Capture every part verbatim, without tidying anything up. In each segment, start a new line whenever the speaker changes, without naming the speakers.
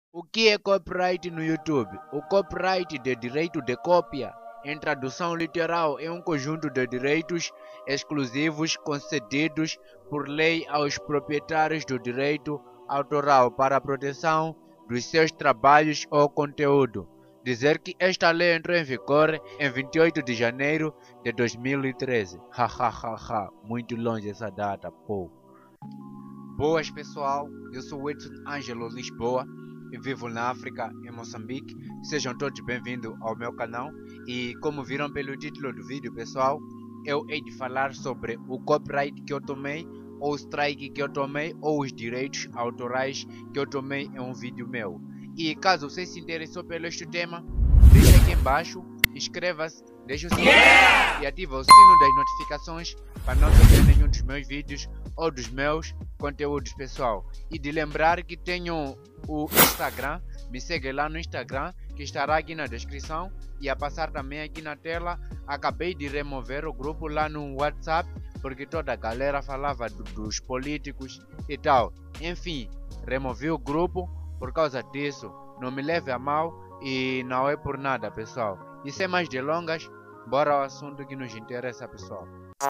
O que é copyright no YouTube? O copyright de direito de cópia, em tradução literal, é um conjunto de direitos exclusivos concedidos por lei aos proprietários do direito autoral para a proteção dos seus trabalhos ou conteúdo. Dizer que esta lei entrou em vigor em vinte e oito de janeiro de dois mil e treze. Hahaha, muito longe essa data, pô. Boas pessoal, eu sou o Edson Ângelo Lisboa e vivo na África, em Moçambique. Sejam todos bem-vindos ao meu canal e como viram pelo título do vídeo, pessoal, eu hei de falar sobre o copyright que eu tomei, ou o strike que eu tomei, ou os direitos autorais que eu tomei em um vídeo meu. E caso você se interessou pelo este tema, deixa aqui embaixo, inscreva-se, deixa o seu like e ativa o sino das notificações para não perder nenhum dos meus vídeos ou dos meus conteúdos, pessoal. E de lembrar que tenho o Instagram, me segue lá no Instagram, que estará aqui na descrição e a passar também aqui na tela. Acabei de remover o grupo lá no WhatsApp, porque toda a galera falava do, dos políticos e tal. Enfim, removi o grupo por causa disso. Não me leve a mal e não é por nada, pessoal. E sem mais delongas, bora ao assunto que nos interessa, pessoal.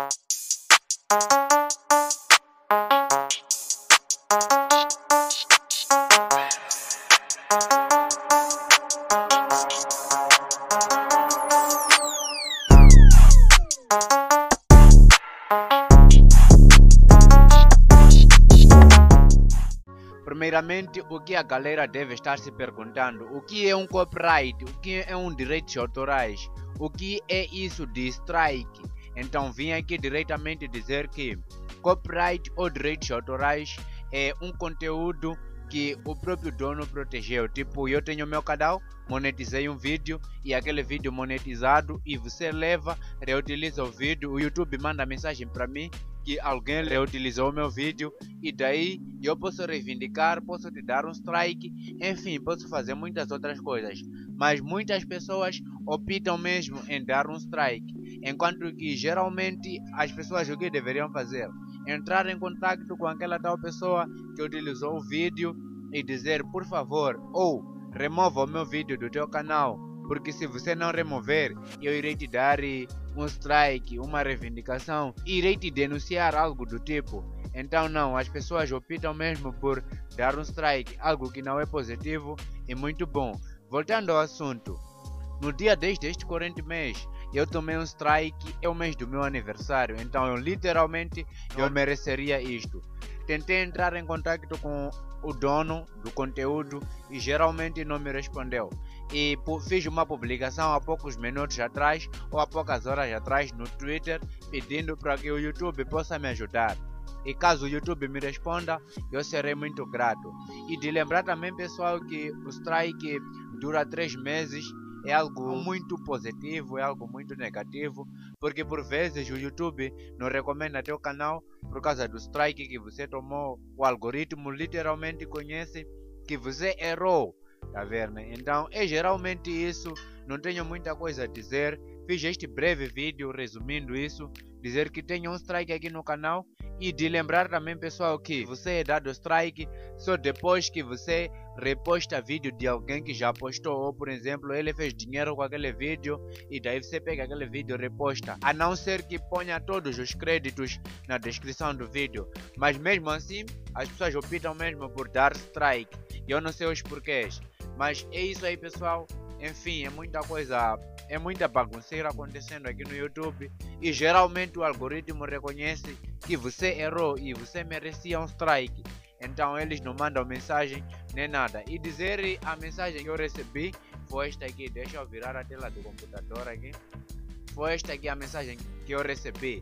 Primeiramente, o que a galera deve estar se perguntando: o que é um copyright? O que é um direitos autorais? O que é isso de strike? Então vim aqui diretamente dizer que copyright ou direitos autorais é um conteúdo que o próprio dono protegeu. Tipo, eu tenho meu canal, monetizei um vídeo e aquele vídeo monetizado, e você leva, reutiliza o vídeo, o YouTube manda mensagem para mim que alguém reutilizou o meu vídeo, e daí eu posso reivindicar, posso te dar um strike, enfim, posso fazer muitas outras coisas. Mas muitas pessoas optam mesmo em dar um strike, enquanto que geralmente as pessoas o que deveriam fazer? Entrar em contato com aquela tal pessoa que utilizou o vídeo e dizer: por favor, ou remova o meu vídeo do teu canal, porque se você não remover, eu irei te dar um strike, uma reivindicação, irei te denunciar, algo do tipo. Então não, as pessoas optam mesmo por dar um strike, algo que não é positivo e muito bom. Voltando ao assunto, no dia dez deste corrente mês, eu tomei um strike, é o mês do meu aniversário, então eu literalmente eu mereceria isto. Tentei entrar em contato com o dono do conteúdo e geralmente não me respondeu. E fiz uma publicação há poucos minutos atrás ou há poucas horas atrás no Twitter pedindo para que o YouTube possa me ajudar. E caso o YouTube me responda, eu serei muito grato. E de lembrar também, pessoal, que o strike dura três meses. É algo muito positivo, é algo muito negativo, porque por vezes o YouTube não recomenda teu canal por causa do strike que você tomou. O algoritmo literalmente conhece que você errou, tá vendo? Então é geralmente isso, não tenho muita coisa a dizer. Fiz este breve vídeo resumindo isso, dizer que tenho um strike aqui no canal, e de lembrar também, pessoal, que você é dado strike só depois que você reposta vídeo de alguém que já postou, ou por exemplo, ele fez dinheiro com aquele vídeo e daí você pega aquele vídeo e reposta, a não ser que ponha todos os créditos na descrição do vídeo. Mas mesmo assim, as pessoas optam mesmo por dar strike, e eu não sei os porquês. Mas é isso aí, pessoal. Enfim, é muita coisa, é muita bagunceira acontecendo aqui no YouTube, e geralmente o algoritmo reconhece que você errou e você merecia um strike. Então eles não mandam mensagem nem nada. E dizer a mensagem que eu recebi foi esta aqui. Deixa eu virar a tela do computador aqui. Foi esta aqui a mensagem que eu recebi.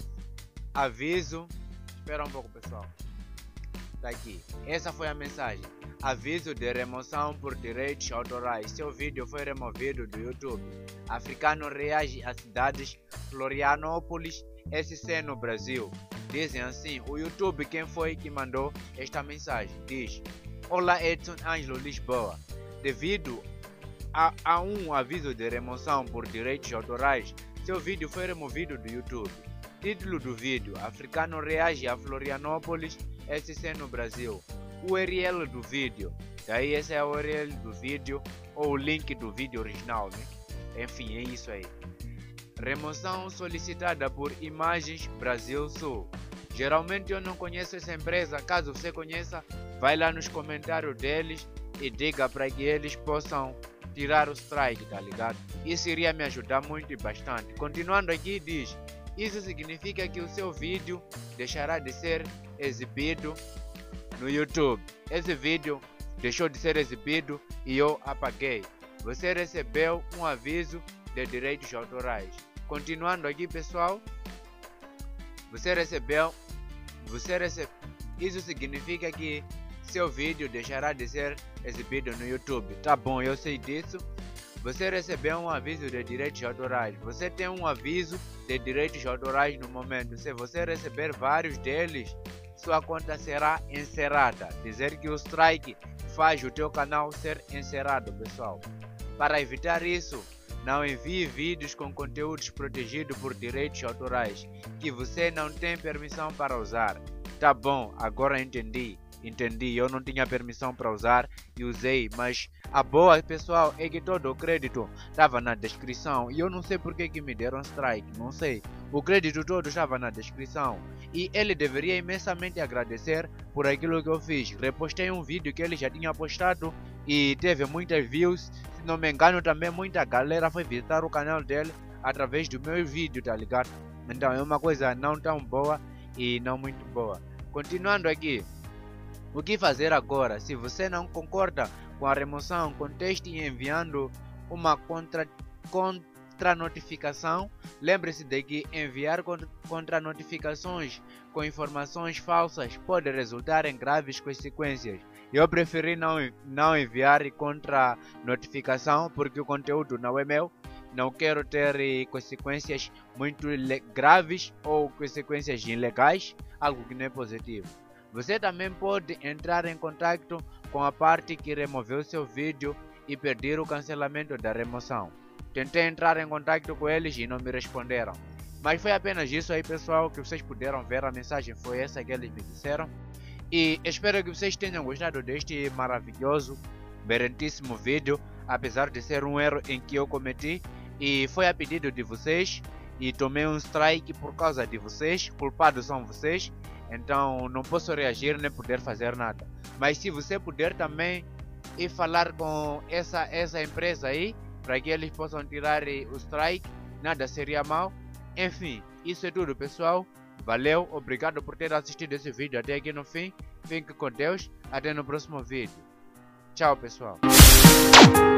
Aviso. Espera um pouco, pessoal. Tá aqui. Essa foi a mensagem. Aviso de remoção por direitos autorais. Seu vídeo foi removido do YouTube. Africano reage a cidades Florianópolis, S C no Brasil. Dizem assim, o YouTube, quem foi que mandou esta mensagem? Diz: olá, Edson Ângelo Lisboa. Devido a, a um aviso de remoção por direitos autorais, seu vídeo foi removido do YouTube. Título do vídeo: Africano reage a Florianópolis, S C no Brasil. U R L do vídeo. Daí esse é o U R L do vídeo ou o link do vídeo original, né? Enfim, é isso aí. Remoção solicitada por Imagens Brasil Sul. Geralmente eu não conheço essa empresa. Caso você conheça, vai lá nos comentários deles e diga para que eles possam tirar o strike, tá ligado? Isso iria me ajudar muito e bastante. Continuando aqui, diz: isso significa que o seu vídeo deixará de ser exibido no YouTube. Esse vídeo deixou de ser exibido e eu apaguei. Você recebeu um aviso de direitos autorais. Continuando aqui, pessoal, você recebeu, você recebe, isso significa que seu vídeo deixará de ser exibido no YouTube. Tá bom, eu sei disso. Você recebeu um aviso de direitos autorais. Você tem um aviso de direitos autorais no momento. Se você receber vários deles, sua conta será encerrada. Dizer que o strike faz o teu canal ser encerrado, pessoal. Para evitar isso, não envie vídeos com conteúdos protegidos por direitos autorais que você não tem permissão para usar. Tá bom, agora entendi. Entendi, eu não tinha permissão para usar e usei, mas a boa, pessoal, é que todo o crédito estava na descrição e eu não sei por que que me deram strike, não sei. O crédito todo estava na descrição e ele deveria imensamente agradecer por aquilo que eu fiz. Repostei um vídeo que ele já tinha postado e teve muitas views. Se não me engano, também muita galera foi visitar o canal dele através do meu vídeo, tá ligado? Então é uma coisa não tão boa e não muito boa. Continuando aqui. O que fazer agora? Se você não concorda com a remoção, conteste enviando uma contra, contra notificação. Lembre-se de que enviar contra notificações com informações falsas pode resultar em graves consequências. Eu preferi não, não enviar contra notificação porque o conteúdo não é meu. Não quero ter consequências muito graves ou consequências ilegais, algo que não é positivo. Você também pode entrar em contato com a parte que removeu seu vídeo e pedir o cancelamento da remoção. Tentei entrar em contato com eles e não me responderam. Mas foi apenas isso aí, pessoal, que vocês puderam ver. A mensagem foi essa que eles me disseram. E espero que vocês tenham gostado deste maravilhoso, brilhantíssimo vídeo. Apesar de ser um erro em que eu cometi. E foi a pedido de vocês. E tomei um strike por causa de vocês. Culpados são vocês. Então não posso reagir nem poder fazer nada. Mas se você puder também ir falar com essa, essa empresa aí, para que eles possam tirar o strike, nada seria mal. Enfim, isso é tudo, pessoal. Valeu, obrigado por ter assistido esse vídeo até aqui no fim. Fique com Deus, até no próximo vídeo. Tchau, pessoal.